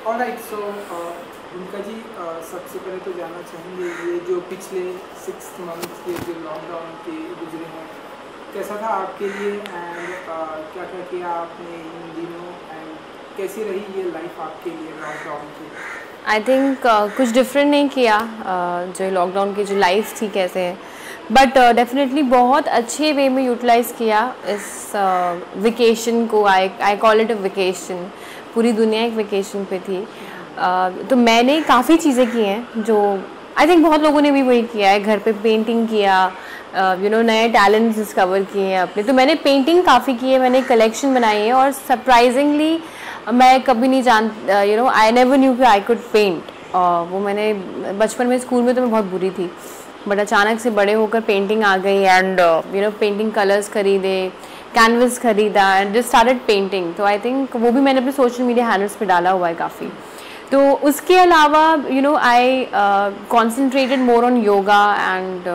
Alright, सो उनका जी सबसे पहले तो जानना चाहेंगे ये जो पिछले 6 मंथ्स के जो लॉकडाउन के गुजरे हैं कैसा था आपके लिए, एंड क्या क्या किया आपने इन दिनों, एंड कैसी रही ये लाइफ आपके लिए लॉकडाउन की? आई थिंक कुछ डिफरेंट नहीं किया जो लॉकडाउन की जो लाइफ थी कैसे है, बट डेफिनेटली बहुत अच्छे वे में यूटिलाइज़ किया इस वेकेशन को। I call it a vacation. पूरी दुनिया एक वेकेशन पे थी, तो मैंने काफ़ी चीज़ें की हैं जो आई थिंक बहुत लोगों ने भी वही किया है। घर पे पेंटिंग किया, नए टैलेंट्स डिस्कवर किए हैं अपने। तो मैंने पेंटिंग काफ़ी की है, मैंने कलेक्शन बनाई है, और सरप्राइजिंगली मैं कभी नहीं आई नेवर न्यू कि आई कुड पेंट। वो मैंने बचपन में स्कूल में तो मैं बहुत बुरी थी, बट अचानक से बड़े होकर पेंटिंग आ गई, एंड पेंटिंग कलर्स खरीदे, कैनवस खरीदा, एंड जस्ट स्टार्टेड पेंटिंग। तो आई थिंक वो भी मैंने अपने सोशल मीडिया हैंडल्स पे डाला हुआ है काफ़ी। तो उसके अलावा I concentrated more on yoga and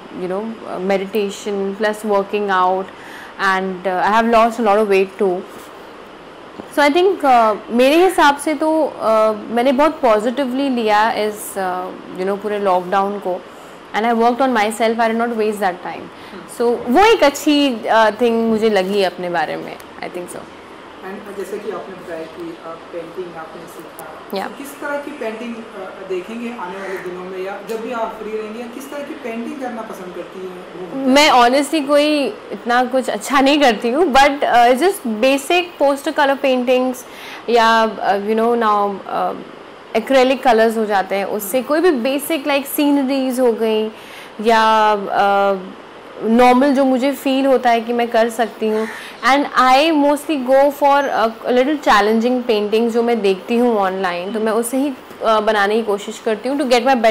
meditation plus working out, and I have lost a lot of weight too. So I think मेरे हिसाब से तो मैंने बहुत पॉजिटिवली लिया इस पूरे लॉकडाउन को, and I worked on myself. I did not waste that time. So वो एक अच्छी थिंग मुझे लगी अपने बारे में, आई थिंक सो। एंड जैसे कि आपने बताया कि पेंटिंग आपने सीखा, Yeah. तो किस तरह की पेंटिंग देखेंगे आने वाले दिनों में, या जब भी आप फ्री रहेंगे, या किस तरह की पेंटिंग करना पसंद करती हैं? मैं ऑनेस्टली कोई इतना कुछ अच्छा नहीं करती हूँ, but just basic poster colour paintings, या नाउ एक्रेलिक कलर्स हो जाते हैं, उससे कोई भी बेसिक लाइक सीनरीज हो गई, या नॉर्मल जो मुझे फील होता है कि मैं कर सकती हूँ। And I mostly go for little challenging paintings जो मैं देखती हूँ ऑनलाइन, तो मैं उससे ही बनाने की कोशिश करती हूँ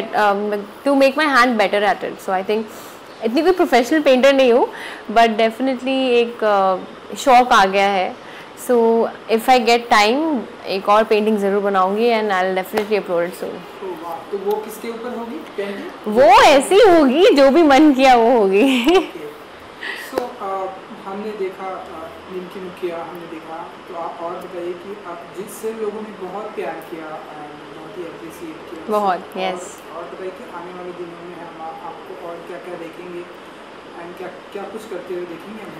to make my hand better at it. So I think इतनी कोई प्रोफेशनल पेंटर नहीं हूँ, बट डेफिनेटली एक शौक आ गया है। So if I get time एक और पेंटिंग ज़रूर बनाऊँगी, and I will definitely upload it soon. तो वो किसके ऊपर होगी पेंटिंग? वो ऐसी होगी जो भी मन किया वो होगी। सो हमने देखा निमकी मुखिया, हमने देखा, तो आप और बताइए कि आप जिससे लोगों ने बहुत प्यार किया, बहुत ही अप्रिशिएट किया, बहुत, यस। और बताइए कि आने वाले दिनों में हम आपको और क्या क्या देखेंगे, एंड क्या क्या कुछ करते हुए देखेंगे हम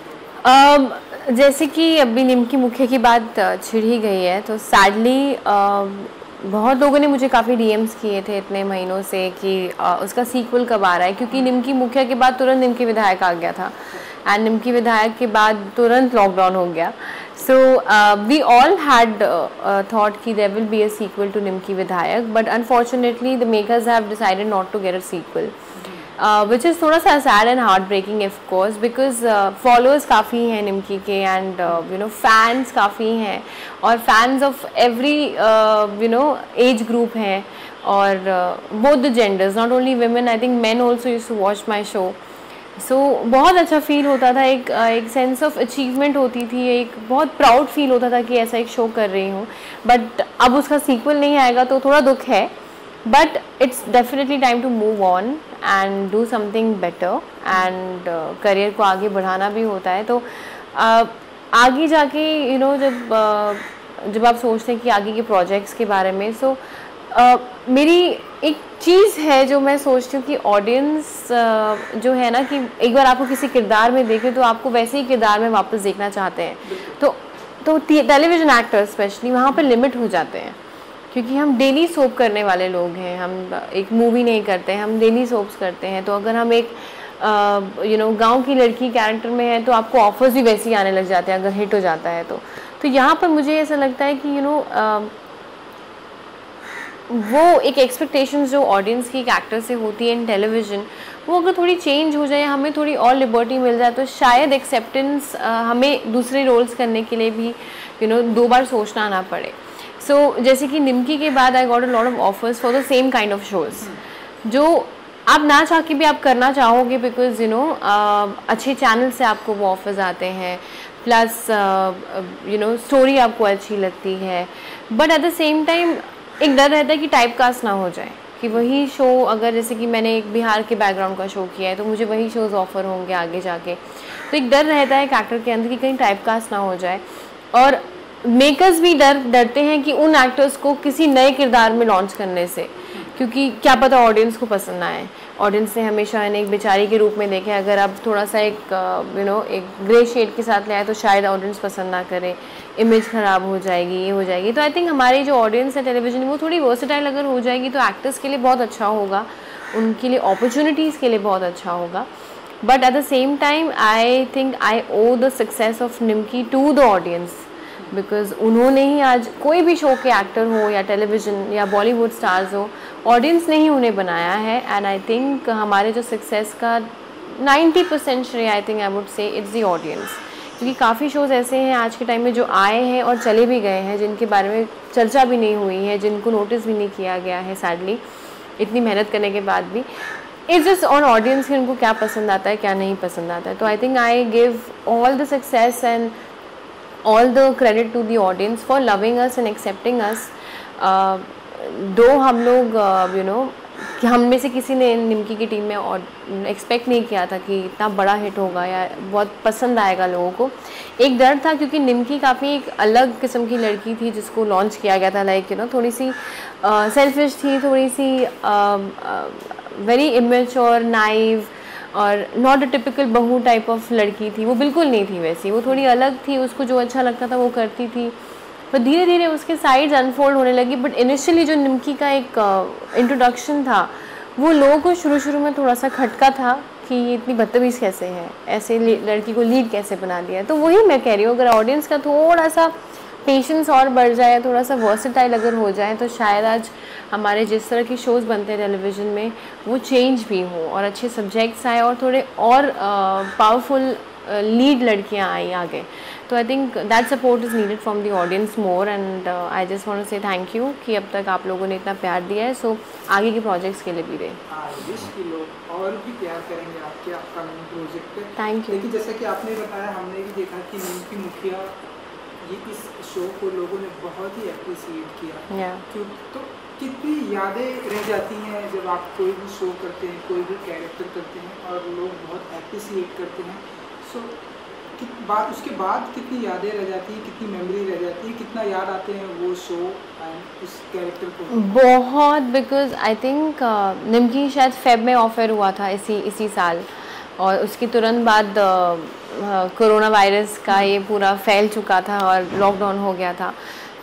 उनका? जैसे कि अभी निमकी मुखिया की बात छिड़ ही गई है, तो सैडली बहुत लोगों ने मुझे काफ़ी डीएम्स किए थे इतने महीनों से कि उसका सीक्वल कब आ रहा है, क्योंकि निमकी मुखिया के बाद तुरंत निमकी विधायक आ गया था, एंड निमकी विधायक के बाद तुरंत लॉकडाउन हो गया। So we all had thought कि there will be a sequel to Nimki Vidhayak, but unfortunately the makers have decided not to get a sequel, which is थोड़ा सा sad and heart breaking of course, because followers काफ़ी हैं निमकी के, and fans काफ़ी हैं, और fans of every age group हैं, और both the genders, not only women, I think men also used to watch my show. So बहुत अच्छा फील होता था, एक सेंस ऑफ अचीवमेंट होती थी, एक बहुत प्राउड फील होता था कि ऐसा एक शो कर रही हूँ। बट अब उसका सीक्वल नहीं आएगा तो थोड़ा दुख है, but it's definitely time to move on and do something better, and career को आगे बढ़ाना भी होता है। तो आगे जाके जब आप सोचते हैं कि आगे के प्रोजेक्ट्स के बारे में, सो मेरी एक चीज़ है जो मैं सोचती हूँ कि ऑडियंस जो है ना, कि एक बार आपको किसी किरदार में देखे तो आपको वैसे ही किरदार में वापस देखना चाहते हैं। तो टेलीविज़न एक्टर्स स्पेशली वहाँ पर लिमिट हो जाते हैं, क्योंकि हम डेली सोप करने वाले लोग हैं, हम एक मूवी नहीं करते हैं, हम डेली सोप्स करते हैं। तो अगर हम एक गांव की लड़की कैरेक्टर में है तो आपको ऑफर्स भी वैसे ही आने लग जाते हैं अगर हिट हो जाता है तो यहाँ पर मुझे ऐसा लगता है कि वो एक एक्सपेक्टेशंस जो ऑडियंस की एक एक्टर से होती है इन टेलीविज़न, वो अगर थोड़ी चेंज हो जाए, हमें थोड़ी और लिबर्टी मिल जाए, तो शायद एक्सेप्टेंस हमें दूसरे रोल्स करने के लिए भी 2 बार सोचना ना पड़े। सो जैसे कि निमकी के बाद I got a lot of offers for the same kind of shows, जो आप ना चाह के भी आप करना चाहोगे, बिकॉज अच्छे चैनल से आपको वो ऑफर्स आते हैं, प्लस स्टोरी आपको अच्छी लगती है, but at the same time एक डर रहता है कि टाइप कास्ट ना हो जाए, कि वही शो अगर जैसे कि मैंने एक बिहार के बैकग्राउंड का शो किया है तो मुझे वही शोज़ ऑफर होंगे आगे जाके, तो एक डर रहता है एक एक्टर के अंदर कि कहीं टाइप कास्ट ना हो जाए। और मेकर्स भी डरते हैं कि उन एक्टर्स को किसी नए किरदार में लॉन्च करने से, क्योंकि क्या पता ऑडियंस को पसंद ना आए। ऑडियंस ने हमेशा इन्हें एक बेचारी के रूप में देखे, अगर आप थोड़ा सा एक एक ग्रे शेड के साथ ले आए तो शायद ऑडियंस पसंद ना करे, इमेज ख़राब हो जाएगी, ये हो जाएगी। तो आई थिंक हमारी जो ऑडियंस है टेलीविजन वो थोड़ी वर्सेटाइल अगर हो जाएगी तो एक्टर्स के लिए बहुत अच्छा होगा, उनके लिए अपॉर्चुनिटीज़ के लिए बहुत अच्छा होगा। But at the same time I think I owe the success of Nimki to the audience, because उन्होंने ही आज कोई भी शो के एक्टर हो या टेलीविज़न या बॉलीवुड स्टार्स हो, ऑडियंस ने ही उन्हें बनाया है। एंड आई थिंक हमारे जो सक्सेस का 90% श्रेय I think I would say it's the audience, क्योंकि काफ़ी शोज़ ऐसे हैं आज के टाइम में जो आए हैं और चले भी गए हैं, जिनके बारे में चर्चा भी नहीं हुई है, जिनको नोटिस भी नहीं किया गया है सैडली, इतनी मेहनत करने के बाद भी। इट्स जस्ट ऑन ऑडियंस कि उनको क्या पसंद आता है, क्या नहीं पसंद आता है। तो I think I give all the success and all the credit to the audience for loving us and accepting us. दो हम लोग कि हम में से किसी ने निम्की की टीम में और एक्सपेक्ट नहीं किया था कि इतना बड़ा हिट होगा या बहुत पसंद आएगा लोगों को। एक डर था क्योंकि निम्की काफ़ी एक अलग किस्म की लड़की थी जिसको लॉन्च किया गया था, लाइक थोड़ी सी सेल्फिश थी, थोड़ी सी वेरी इमेच्योर, नाइव और नॉट अ टिपिकल बहू टाइप ऑफ लड़की थी। वो बिल्कुल नहीं थी वैसी, वो थोड़ी अलग थी, उसको जो अच्छा लगता था वो करती थी। पर धीरे धीरे उसके साइड्स अनफोल्ड होने लगी। बट इनिशियली जो निम्की का एक इंट्रोडक्शन था वो लोगों को शुरू में थोड़ा सा खटका था कि ये इतनी बदतमीज़ कैसे है, ऐसे लड़की को लीड कैसे बना दिया। तो वही मैं कह रही हूँ, अगर ऑडियंस का थोड़ा सा पेशेंस और बढ़ जाए, थोड़ा सा वर्सेटाइल अगर हो जाए, तो शायद आज हमारे जिस तरह की शोज़ बनते हैं टेलीविज़न में वो चेंज भी हो और अच्छे सब्जेक्ट्स आए और थोड़े और पावरफुल लीड लड़कियां आई आगे। तो I think that support is needed from the audience more and I just want to say thank you कि अब तक आप लोगों ने इतना प्यार दिया है। सो आगे के प्रोजेक्ट्स के लिए भी दे लोग और भी प्यार करेंगे आपके अपकमिंग प्रोजेक्ट पे। Thank you. लेकिन जैसा कि आपने बताया, हमने भी देखा कि निम्की मुखिया ये इस शो को लोगों ने बहुत ही अप्रिशिएट किया। क्यों तो कितनी यादें रह जाती हैं जब आप कोई भी शो करते हैं, कोई भी कैरेक्टर करते हैं और लोग बहुत अप्रिशिएट करते हैं। सो उसके बाद कितनी यादें रह जाती हैं, कितनी मेमोरी रह जाती है, कितना याद आते हैं वो शो एंड उस कैरेक्टर को? बहुत, बिकॉज आई थिंक निम्की शायद फेब में ऑफर हुआ था इसी साल और उसके तुरंत बाद कोरोना वायरस का ये पूरा फैल चुका था और लॉकडाउन हो गया था।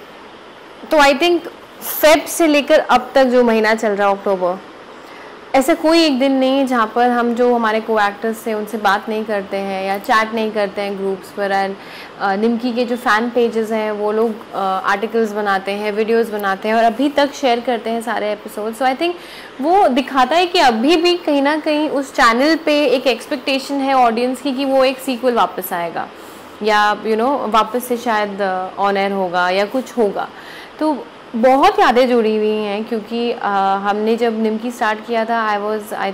तो आई थिंक फेब से लेकर अब तक जो महीना चल रहा है अक्टूबर, ऐसा कोई एक दिन नहीं जहाँ पर हम जो हमारे को एक्टर्स थे उनसे बात नहीं करते हैं या चैट नहीं करते हैं ग्रुप्स पर। एंड निम्की के जो फ़ैन पेजेस हैं वो लोग आर्टिकल्स बनाते हैं, वीडियोस बनाते हैं और अभी तक शेयर करते हैं सारे एपिसोड। सो आई थिंक वो दिखाता है कि अभी भी कहीं ना कहीं उस चैनल पे एक एक्सपेक्टेशन है ऑडियंस की कि वो एक सीक्वल वापस आएगा या वापस से शायद ऑन एयर होगा या कुछ होगा। तो बहुत यादें जुड़ी हुई हैं क्योंकि हमने जब निम्की स्टार्ट किया था आई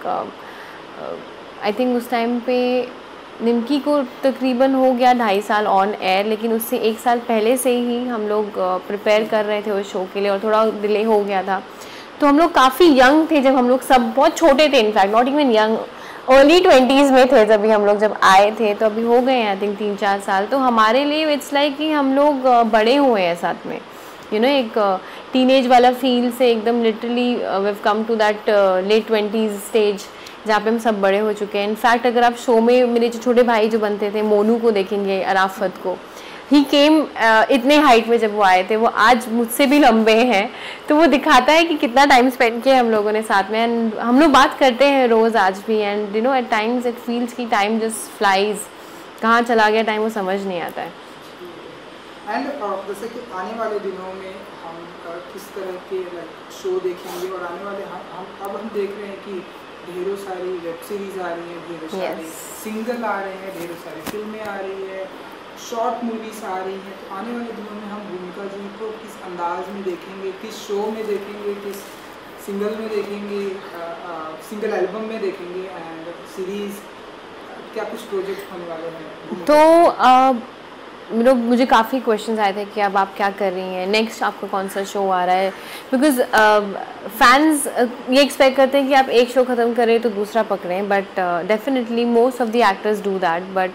थिंक उस टाइम पे निम्की को तकरीबन हो गया 2.5 साल ऑन एयर, लेकिन उससे 1 साल पहले से ही हम लोग प्रिपेयर कर रहे थे उस शो के लिए और थोड़ा डिले हो गया था। तो हम लोग काफ़ी यंग थे जब हम लोग सब बहुत छोटे थे, in fact not even young, early 20s में थे हम लोग जब आए थे। तो अभी हो गए हैं आई थिंक 3-4 साल। तो हमारे लिए इट्स लाइक कि हम लोग बड़े हुए हैं साथ में, एक टीनेज वाला फील से एकदम literally we come to that late 20s stage जहाँ पे हम सब बड़े हो चुके हैं। इनफैक्ट अगर आप शो में मेरे जो छोटे भाई जो बनते थे, मोनू को देखेंगे, अराफत को, ही केम इतने हाइट में जब वो आए थे, वो आज मुझसे भी लंबे हैं। तो वो दिखाता है कि कितना टाइम स्पेंड किया हम लोगों ने साथ में। एंड हम लोग बात करते हैं रोज़ आज भी। And at times it feels कि टाइम जस्ट फ्लाइज, कहाँ चला गया टाइम वो समझ नहीं आता है। एंड जैसे कि आने वाले दिनों में हम किस तरह के शो देखेंगे और आने वाले हम देख रहे हैं कि ढेरों सारी वेब सीरीज़ आ रही हैं, ढेरों सारे सिंगल आ रहे हैं, ढेरों सारी फिल्में आ रही है, शॉर्ट मूवीज़ आ रही हैं। तो आने वाले दिनों में हम भूमिका जी को किस अंदाज में देखेंगे, किस शो में देखेंगे, किस सिंगल में देखेंगे, सिंगल एल्बम में देखेंगे एंड सीरीज़, क्या कुछ प्रोजेक्ट होने वाले हैं? तो मुझे काफ़ी क्वेश्चंस आए थे कि अब आप क्या कर रही हैं, नेक्स्ट आपका कौन सा शो आ रहा है, बिकॉज फैंस ये एक्सपेक्ट करते हैं कि आप एक शो ख़त्म करें तो दूसरा पकड़ें। But definitely most of the actors do that, but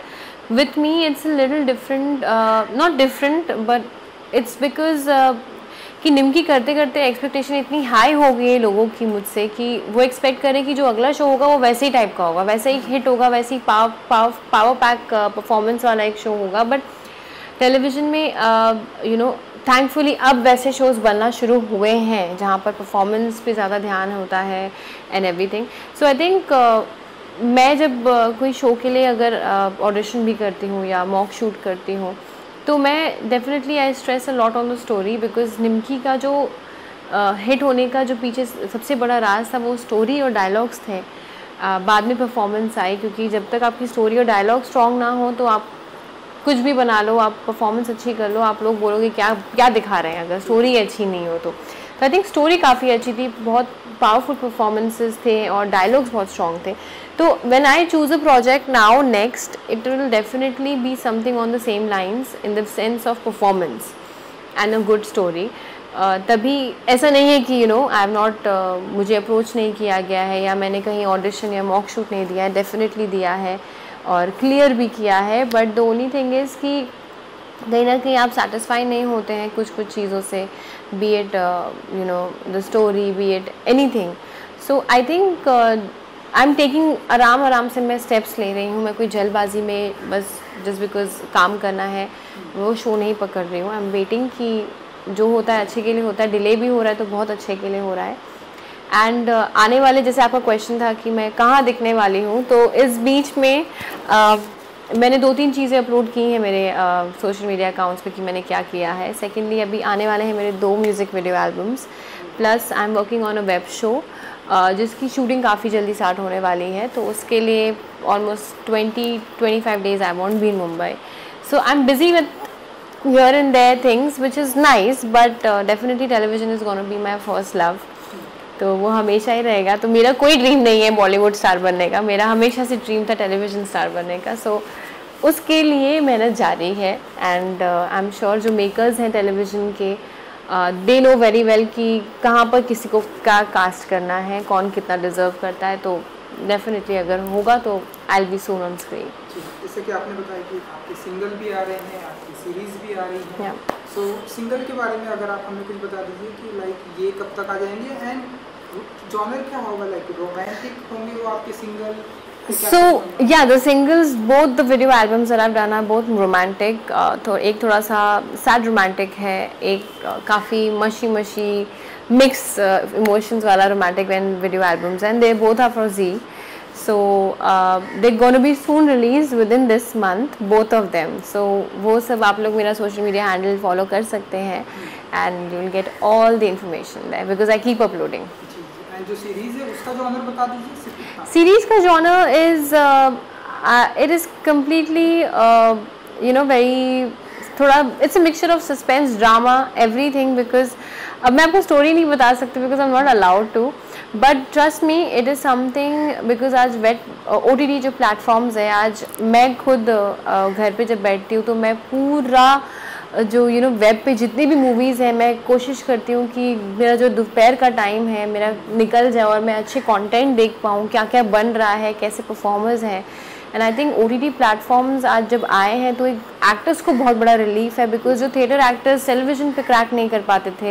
with me it's a little different, not different but it's because कि निमकी करते करते एक्सपेक्टेशन इतनी हाई हो गई है लोगों की मुझसे कि वो एक्सपेक्ट करें कि जो अगला शो होगा वो वैसे ही टाइप का होगा, वैसे ही हिट होगा, वैसे ही पावर पैक परफॉर्मेंस वाला एक शो होगा. बट टेलीविज़न में यू नो थैंकफुली अब वैसे शोज़ बनना शुरू हुए हैं जहाँ पर परफॉर्मेंस पे ज़्यादा ध्यान होता है and everything. So I think मैं जब कोई शो के लिए अगर ऑडिशन भी करती हूँ या मॉक शूट करती हूँ तो मैं definitely I stress a lot on the story, because Nimki का जो हिट होने का जो पीछे सबसे बड़ा राज था वो स्टोरी और डायलॉग्स थे. बाद में परफॉर्मेंस आई, क्योंकि जब तक आपकी स्टोरी और डायलॉग स्ट्रॉन्ग ना हो तो आप कुछ भी बना लो, आप परफॉर्मेंस अच्छी कर लो, आप लोग बोलोगे क्या क्या दिखा रहे हैं अगर स्टोरी अच्छी नहीं हो तो. आई थिंक स्टोरी काफ़ी अच्छी थी, बहुत पावरफुल परफॉर्मेंसेस थे और डायलॉग्स बहुत स्ट्रॉन्ग थे. तो when I choose a project now next it will definitely be something on the same lines in the sense of performance and a good story. तभी ऐसा नहीं है कि आई हैव नॉट मुझे अप्रोच नहीं किया गया है या मैंने कहीं ऑडिशन या मॉक शूट नहीं दिया है, डेफिनेटली दिया है और क्लियर भी किया है. But the only thing is कि कहीं ना कहीं आप सेटिस्फाई नहीं होते हैं कुछ चीज़ों से, be it the story, be it anything. So I think I am taking आराम से मैं स्टेप्स ले रही हूँ. मैं कोई जल्दबाजी में बस जस्ट बिकॉज काम करना है वो शो नहीं पकड़ रही हूँ. आई एम वेटिंग कि जो होता है अच्छे के लिए होता है, डिले भी हो रहा है तो बहुत अच्छे के लिए हो रहा है. एंड आने वाले, जैसे आपका क्वेश्चन था कि मैं कहाँ दिखने वाली हूँ, तो इस बीच में मैंने 2-3 चीज़ें अपलोड की हैं मेरे सोशल मीडिया अकाउंट्स पे कि मैंने क्या किया है. सेकेंडली अभी आने वाले हैं मेरे 2 music video albums, plus I am working on a web show जिसकी शूटिंग काफ़ी जल्दी स्टार्ट होने वाली है. तो उसके लिए almost 20-25 days I won't be in Mumbai. So I am busy with here and there things which is nice, but definitely television is gonna be my first love. तो वो हमेशा ही रहेगा. तो मेरा कोई ड्रीम नहीं है बॉलीवुड स्टार बनने का, मेरा हमेशा से ड्रीम था टेलीविज़न स्टार बनने का. सो उसके लिए मेहनत जारी है एंड आई एम श्योर जो मेकर्स हैं टेलीविज़न के दे नो वेरी वेल कि कहाँ पर किसी को क्या कास्ट करना है, कौन कितना डिज़र्व करता है. तो डेफिनेटली अगर होगा तो I will be soon on screen. जैसे कि आपने बताया कि आपके सिंगल भी आ रहे हैं, आपकी सीरीज़ भी आ रही है. सो सिंगल के बारे में अगर आप हमें कुछ बता दीजिए कि लाइक ये कब तक आ जाएंगे एंड जॉनर क्या होगा, लाइक रोमांटिक होंगे वो आपके single? So yeah, the singles, both the video albums that I've done are both romantic. तो एक थोड़ा सा sad romantic है, एक काफ़ी मशी mix emotions वाला romantic and video albums, and they both are for Zee. So they're going to be soon released within this month, both of them. So वो सब आप लोग मेरा social media handle follow कर सकते हैं and you will get all the information there because I keep uploading. जो series है उसका जॉनर बता दीजिए. सीरीज़ का genre is it is completely very थोड़ा it's a mixture of suspense, drama, everything. Because अब मैं आपको स्टोरी नहीं बता सकती because I am not allowed to, but trust me it is something. Because आज OTT जो प्लेटफॉर्म्स है, आज मैं खुद घर पे जब बैठती हूँ तो मैं पूरा जो वेब पे जितनी भी मूवीज़ हैं मैं कोशिश करती हूँ कि मेरा जो दोपहर का टाइम है मेरा निकल जाए और मैं अच्छे कंटेंट देख पाऊँ, क्या क्या बन रहा है, कैसे परफॉर्मर्स हैं. And I think OTT platforms आज जब आए हैं तो एक एक्टर्स को बहुत बड़ा रिलीफ है. बिकॉज जो थिएटर एक्टर्स टेलीविज़न पे क्रैक नहीं कर पाते थे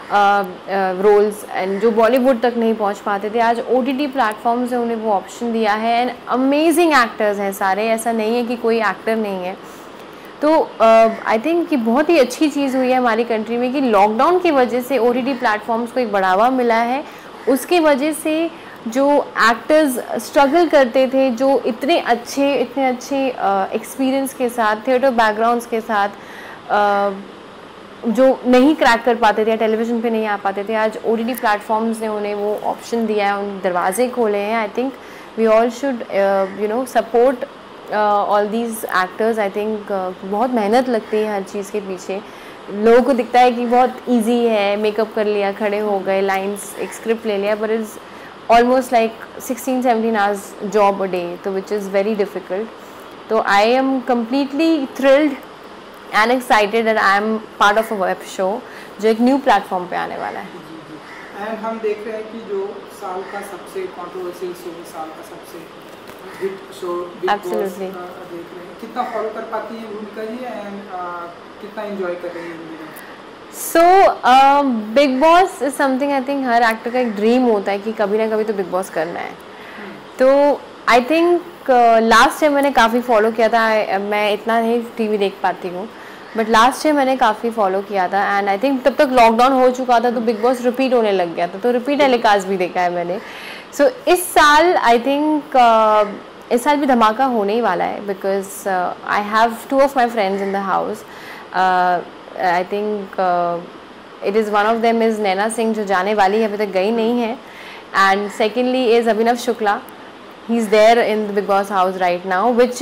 रोल्स एंड जो बॉलीवुड तक नहीं पहुँच पाते थे, आज OTT प्लेटफॉर्म्स ने उन्हें वो ऑप्शन दिया है. एंड अमेजिंग एक्टर्स हैं सारे, ऐसा नहीं है कि कोई एक्टर नहीं है. तो आई थिंक कि बहुत ही अच्छी चीज़ हुई है हमारी कंट्री में कि लॉकडाउन की वजह से OTT प्लेटफॉर्म्स को एक बढ़ावा मिला है. उसके वजह से जो एक्टर्स स्ट्रगल करते थे, जो इतने अच्छे एक्सपीरियंस के साथ, थिएटर बैकग्राउंड्स के साथ जो नहीं क्रैक कर पाते थे या टेलीविज़न पे नहीं आ पाते थे, आज OTT प्लेटफॉर्म्स ने उन्हें वो ऑप्शन दिया है, उन दरवाजे खोले हैं. I think we all should support all these actors. I think बहुत मेहनत लगती है हर चीज़ के पीछे. लोगों को दिखता है कि बहुत इजी है, मेकअप कर लिया, खड़े हो गए, लाइंस, एक स्क्रिप्ट ले लिया, but is almost like 16-17 hours job a day, तो विच इज़ वेरी डिफ़िकल्ट. तो I am completely thrilled and excited that I am part of a web show जो एक न्यू प्लेटफॉर्म पे आने वाला है. एंड हम देख रहे हैं कि जो साल का सबसे कंट्रोवर्शियल शो, साल का सबसे hit show Bigg Boss Absolutely. देख रहे हैं, कितना फॉलो कर पाती हैं भूमिका जी एंड कितना एंजॉय कर रही हैं? So Bigg Boss is something I think हर एक्टर का एक ड्रीम होता है कि कभी ना कभी तो बिग बॉस करना है। तो आई थिंक लास्ट टाइम मैंने काफ़ी फॉलो किया था। मैं इतना नहीं टीवी देख पाती हूँ, बट लास्ट टाइम मैंने काफ़ी फॉलो किया था एंड आई थिंक तब तक लॉकडाउन हो चुका था तो बिग बॉस रिपीट होने लग गया था, तो रिपीट टेलीकास्ट भी देखा है मैंने। सो इस साल आई थिंक इस साल भी धमाका होने ही वाला है because I have 2 of my friends in the house. I think it is one of them is Naina Singh जो जाने वाली है, अभी तक गई नहीं है, and secondly is Abhinav Shukla. He's there in the Big Boss house right now, which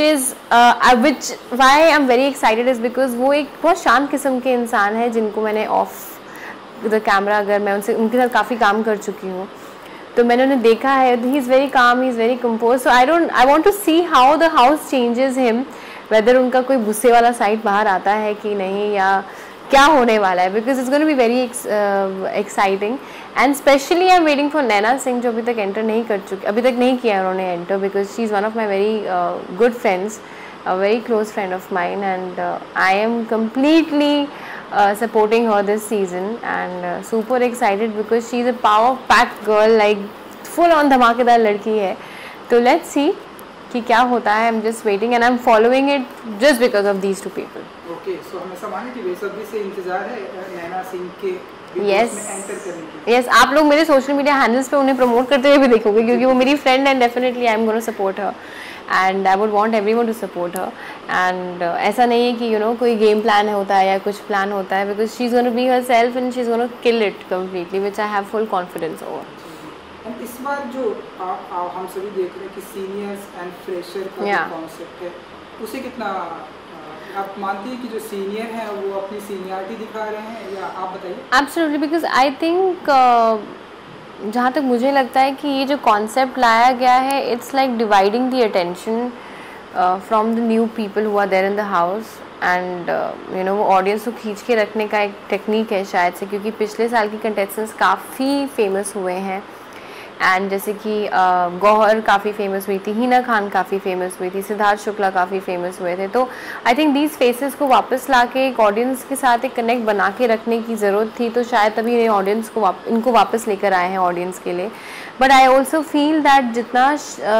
why I'm very excited is because वो एक बहुत शांत किस्म के इंसान है जिनको मैंने ऑफ द कैमरा अगर मैं उनके साथ काफ़ी काम कर चुकी हूँ तो मैंने उन्हें देखा है. ही is very calm, he is very composed. So I want to see how the house changes him, whether उनका कोई गुस्से वाला साइड बाहर आता है कि नहीं या क्या होने वाला है, because it's gonna be very exciting. And specially I am waiting for Naina Singh जो अभी तक एंटर नहीं कर चुकी, अभी तक नहीं किया उन्होंने enter, because she is one of my very good friends, a very close friend of mine, and I am completely supporting her this season and super excited because she is a power packed girl, like full on धमाकेदार लड़की है. तो let's see कि क्या होता है. I'm just waiting and I'm following it just because of these 2 people. Okay, so हमें सामान्य की बेसब्री से इंतजार है नैना सिंह के Yes. में एंटर करने की. Yes, आप लोग मेरे सोशल मीडिया हैंडल्स पे उन्हें प्रमोट करते हुए भी देखोगे क्योंकि वो मेरी friend and definitely I am gonna support her and I would want everyone to support her. And ऐसा नहीं है कि कोई गेम प्लान होता है या कुछ प्लान होता है, because she is gonna be herself and she is gonna kill it completely, which I have full confidence over. And इस बार जो हम सभी देख रहे हैं कि सीनियर्स एंड फ्रेशर का जो कॉन्सेप्ट है उसे कितना आप मानती हैं कि जो सीनियर हैं वो अपनी सीनियरिटी दिखा रहे हैं, या आप बताइए? एब्सोल्युटली, बिकॉज आई थिंक जहाँ तक मुझे लगता है कि ये जो कॉन्सेप्ट लाया गया है it's like dividing the attention from the new people who are there in the house and वो ऑडियंस को खींच के रखने का एक टेक्निक है शायद से, क्योंकि पिछले साल की कंटेस्टेंट्स काफ़ी फेमस हुए हैं एंड जैसे कि गौहर काफ़ी फेमस हुई थी, हिना खान काफ़ी फेमस हुई थी, सिद्धार्थ शुक्ला काफ़ी फेमस हुए थे. तो आई थिंक दीज फेसेस को वापस ला के एक ऑडियंस के साथ एक कनेक्ट बना के रखने की ज़रूरत थी, तो शायद तभी ये ऑडियंस को इनको वापस लेकर आए हैं ऑडियंस के लिए. But I also feel that जितना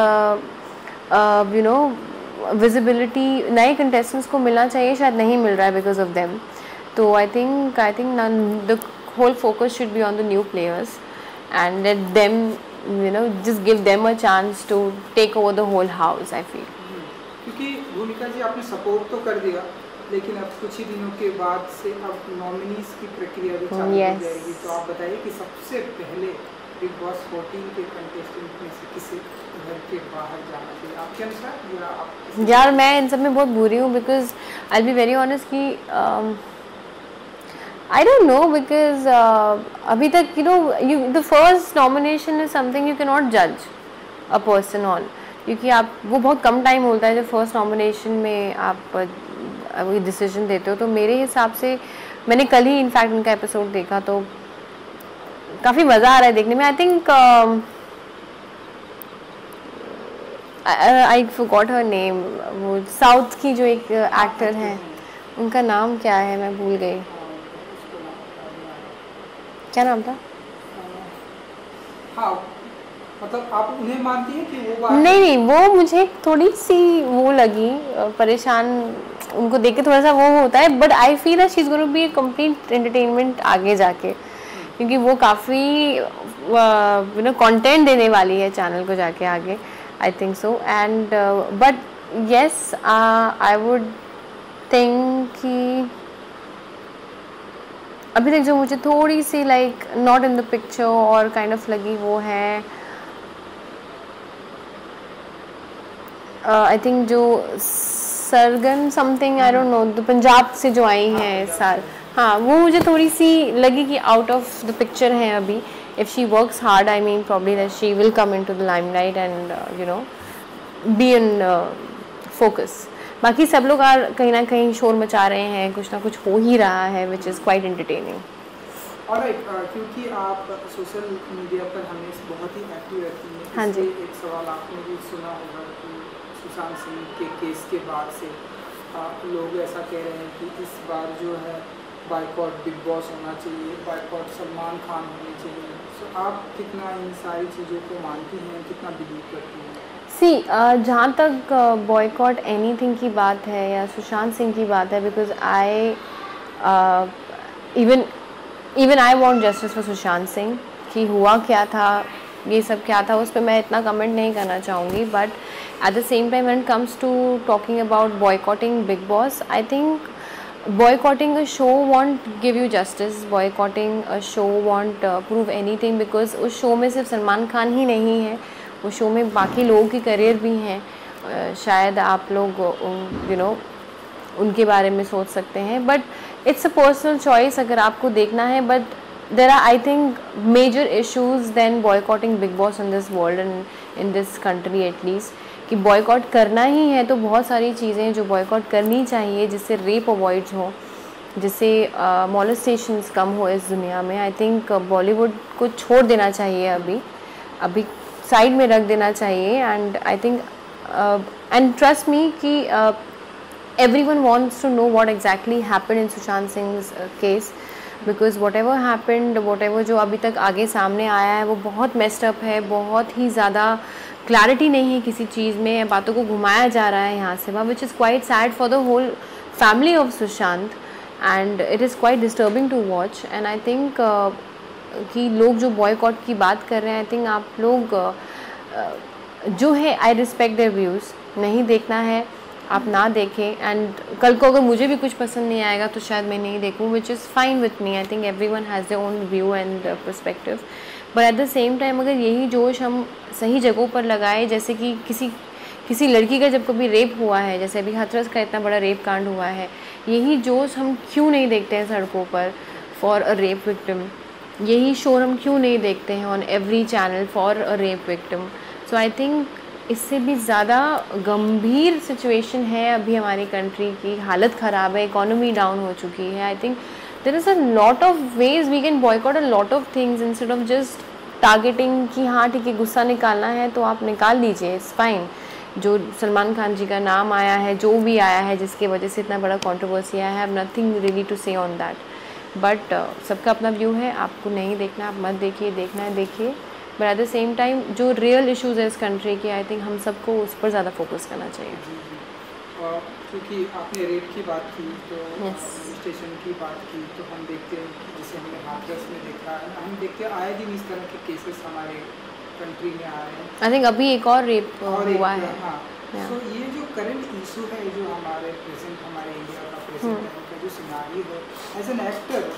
विजिबिलिटी नए कंटेस्टेंट्स को मिलना चाहिए शायद नहीं मिल रहा है बिकॉज ऑफ देम. तो I think the whole focus should be on the new players and let them just give them a chance to take over the whole house, I feel. क्योंकि भूमिका जी आपने सपोर्ट तो कर दिया लेकिन अब कुछ ही दिनों के बाद से अब नॉमिनीज की प्रक्रिया भी चालू हो जाएगी. तो आप बताइए कि सबसे पहले बिग बॉस 14 के कंटेस्टेंट में से किसे घर के बाहर जाना चाहिए आपके अनुसार, या आप? यार मैं इन सब में बहुत बुरी हूँ because I be very honest कि I don't know because अभी तक the first nomination is something you cannot judge a person on, क्योंकि आप वो बहुत कम टाइम होता है जब फर्स्ट नॉमिनेशन में आप वो डिसीजन देते हो. तो मेरे हिसाब से मैंने कल ही इनफैक्ट उनका एपिसोड देखा तो काफ़ी मज़ा आ रहा है देखने में. I think I forgot her name, वो साउथ की जो एक एक्टर हैं उनका नाम क्या है मैं भूल गई, क्या नाम था? हाँ, मतलब आप उन्हें मानती हैं कि वो बात? नहीं, वो मुझे थोड़ी सी वो लगी परेशान, उनको देख के थोड़ा सा वो होता है. But I feel that she is gonna be a complete entertainment आगे जाके, क्योंकि वो काफ़ी कंटेंट देने वाली है चैनल को जाके आगे. I think so. And but yes I would think कि अभी तक जो मुझे थोड़ी सी like not in the picture और काइंड ऑफ लगी वो है आई थिंक जो सरगन something, I don't know, the Punjab से जो आई हैं इस साल. हाँ, वो मुझे थोड़ी सी लगी कि आउट ऑफ द पिक्चर हैं अभी. If she works hard I mean probably that she will come in to the limelight and be in focus. बाकी सब लोग कहीं ना कहीं शोर मचा रहे हैं, कुछ ना कुछ हो ही रहा है विच इज़ क्वाइट एंटरटेनिंग. और क्योंकि आप सोशल मीडिया पर हमेशा बहुत ही एक्टिव रहती हैं, हाँ जी। इसलिए एक सवाल आपने भी सुना होगा कि सुशांत सिंह के केस के बाद से लोग ऐसा कह रहे हैं कि इस बार जो है बाइकॉट बिग बॉस होना चाहिए, बाइकॉट सलमान खान होने चाहिए। सो आप कितना इन सारी चीज़ों को मानती हैं, कितना बिलीव करती हैं? जहाँ तक बॉयकॉट एनीथिंग की बात है या सुशांत सिंह की बात है, because I even I want justice for Sushant Singh. कि हुआ क्या था, ये सब क्या था, उस पर मैं इतना कमेंट नहीं करना चाहूँगी। But at the same time when it comes to talking about boycotting Bigg Boss, I think boycotting a show won't give you justice, boycotting a show won't prove anything, because उस शो में सिर्फ सलमान खान ही नहीं है, उस शो में बाकी लोगों की करियर भी हैं। शायद आप लोग उनके बारे में सोच सकते हैं, but it's a personal choice अगर आपको देखना है। But there are I think major issues than boycotting Bigg Boss in this world and in this country at least. कि बॉयकॉट करना ही है तो बहुत सारी चीज़ें जो बॉयकॉट करनी चाहिए, जिससे रेप अवॉइड्स हो, जिससे मॉलेस्टेशंस कम हो इस दुनिया में। आई थिंक बॉलीवुड को छोड़ देना चाहिए, अभी साइड में रख देना चाहिए। And I think and trust me कि everyone wants to know what exactly happened in Sushant Singh's case, because whatever happened, whatever जो अभी तक आगे सामने आया है वो बहुत messed up है, बहुत ही ज़्यादा क्लैरिटी नहीं है किसी चीज़ में, बातों को घुमाया जा रहा है यहाँ से वहाँ, which is quite sad for the whole family of Sushant and it is quite disturbing to watch. And I think कि लोग जो बॉयकॉट की बात कर रहे हैं, आई थिंक आप लोग जो है, आई रिस्पेक्ट देयर व्यूज़, नहीं देखना है आप ना देखें। एंड कल को अगर मुझे भी कुछ पसंद नहीं आएगा तो शायद मैं नहीं देखूँ, which is fine with me. I think everyone has their own view and perspective. But at the same time अगर यही जोश हम सही जगहों पर लगाए, जैसे कि किसी लड़की का जब कभी रेप हुआ है, जैसे अभी हाथरस का इतना बड़ा रेप कांड हुआ है, यही जोश हम क्यों नहीं देखते हैं सड़कों पर फॉर अ रेप विक्टिम? यही शोर हम क्यों नहीं देखते हैं on every channel for a rape victim? So I think इससे भी ज़्यादा गंभीर सिचुएशन है अभी हमारी कंट्री की, हालत ख़राब है, इकोनॉमी डाउन हो चुकी है। I think there is a lot of ways we can boycott a lot of things instead of just targeting कि हाँ ठीक है गुस्सा निकालना है तो आप निकाल लीजिए, इट्स फाइन। जो सलमान खान जी का नाम आया है, जो भी आया है जिसकी वजह से इतना बड़ा कंट्रोवर्सी आया है, I have nothing really to say on that. But सबका अपना व्यू है, आपको नहीं देखना आप मत देखिए, देखना है देखिए। But at the same time जो रियल इश्यूज़ है इस कंट्री के, आई थिंक हम सबको उस पर ज़्यादा फोकस करना चाहिए। क्योंकि आपने रेप की बात की तो Yes. स्टेशन की बात की तो हम देखते हैं कि जैसे हमने हाथरस में देखा है, हम देखते हैं आए दिन इस तरह के केसेस हमारे कंट्री में आ रहे हैं। आई थिंक अभी एक और रेप हुआ है। हाँ, तो ये जो करंट इशू है, जो हमारे प्रेजेंट, हमारे इंडिया का प्रेजेंट का जो सिनारी है, एज एन एक्टर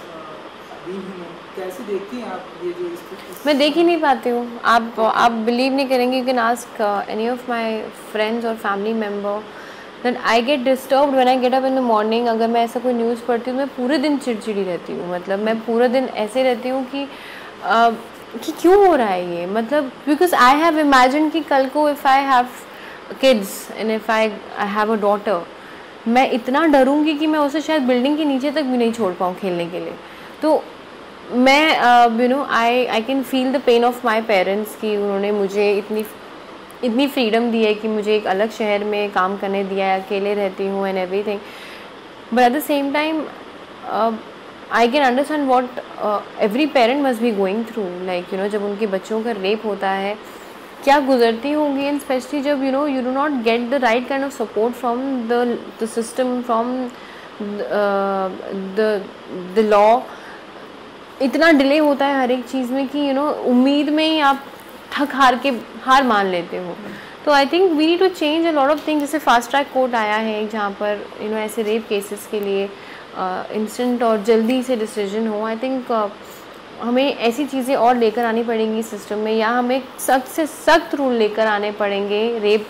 कैसे देखती हैं आप ये जो मैं देख ही नहीं पाती हूँ। आप बिलीव नहीं करेंगे, you can ask any of my friends और family member that I get disturbed when I get up in the morning. अगर मैं ऐसा कोई न्यूज़ पढ़ती हूँ मैं पूरे दिन चिड़चिड़ी रहती हूँ, मतलब मैं पूरे दिन ऐसे रहती हूँ कि क्यों हो रहा है ये, मतलब बिकॉज आई हैव इमेजिन कि कल को if I have kids and if I have a daughter, मैं इतना डरूंगी कि मैं उसे शायद बिल्डिंग के नीचे तक भी नहीं छोड़ पाऊँ खेलने के लिए। तो मैं I can feel the pain of my parents कि उन्होंने मुझे इतनी फ्रीडम दी है कि मुझे एक अलग शहर में काम करने दिया है, अकेले रहती हूँ and everything. But at the same time I can understand what every parent must be going through, like जब उनके बच्चों का रेप होता है क्या गुजरती होंगी, एंड स्पेशली जब you do not get the right kind of support from the system, from the law. इतना डिले होता है हर एक चीज़ में कि उम्मीद में ही आप हार मान लेते हो। तो I think we need to change a lot of things. जैसे फास्ट ट्रैक कोर्ट आया है जहाँ पर ऐसे रेप केसेस के लिए इंस्टेंट और जल्दी से डिसीजन हो। आई थिंक हमें ऐसी चीज़ें और लेकर आनी पड़ेंगी सिस्टम में, या हमें सख्त से सख्त रूल लेकर आने पड़ेंगे रेप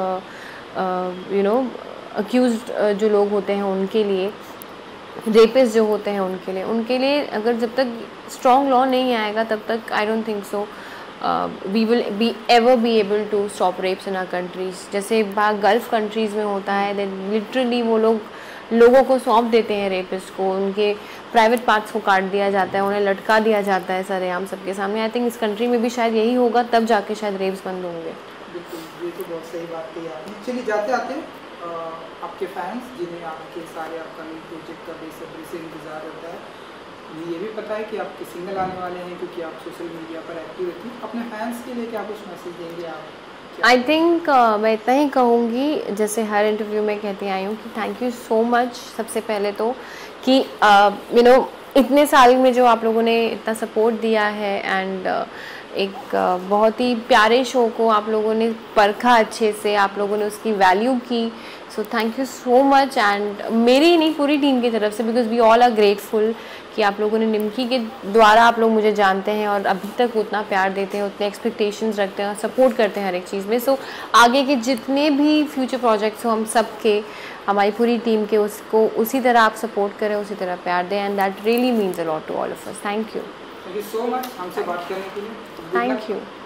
अक्यूज्ड जो लोग होते हैं उनके लिए, रेपिस्ट जो होते हैं उनके लिए अगर जब तक स्ट्रॉन्ग लॉ नहीं आएगा तब तक I don't think so we will be able to stop rapes in our countries. जैसे गल्फ़ कंट्रीज़ में होता है दैट लिटरली वो लोग लोगों को सौंप देते हैं रेपिस्ट को, उनके प्राइवेट पार्ट्स को काट दिया जाता है, उन्हें लटका दिया जाता है सरेआम सबके सामने। आई थिंक इस कंट्री में भी शायद यही होगा, तब जाके शायद रेप्स बंद होंगे। बिल्कुल, ये तो बहुत सही बात कही आपने। चलिए जाते आते आपके फैंस जिन्हें आपके सारे आपका न्यू प्रोजेक्ट का बेसब्री से इंतज़ार रहता है, मुझे ये भी पता है कि आपके सिंगल आने वाले हैं क्योंकि आप सोशल मीडिया पर एक्टिव रहती हैं। अपने फैंस के लिए क्या कुछ मैसेज देंगे आप? आई थिंक मैं इतना ही कहूँगी, जैसे हर इंटरव्यू में कहती आई हूँ कि थैंक यू सो मच सबसे पहले तो कि इतने साल में जो आप लोगों ने इतना सपोर्ट दिया है एंड एक बहुत ही प्यारे शो को आप लोगों ने परखा अच्छे से, आप लोगों ने उसकी वैल्यू की। So thank you so much, and मेरी ही नहीं पूरी टीम की तरफ से, because we all are grateful कि आप लोगों ने निमकी के द्वारा आप लोग मुझे जानते हैं और अभी तक उतना प्यार देते हैं, उतने एक्सपेक्टेशंस रखते हैं और सपोर्ट करते हैं हर एक चीज़ में। सो आगे के जितने भी फ्यूचर प्रोजेक्ट्स हो हम सब के, हमारी पूरी टीम के, उसको उसी तरह आप सपोर्ट करें, उसी तरह प्यार दें, and that really means a lot to all of us. Thank you so much हमसे बात करने के लिए। Thank you.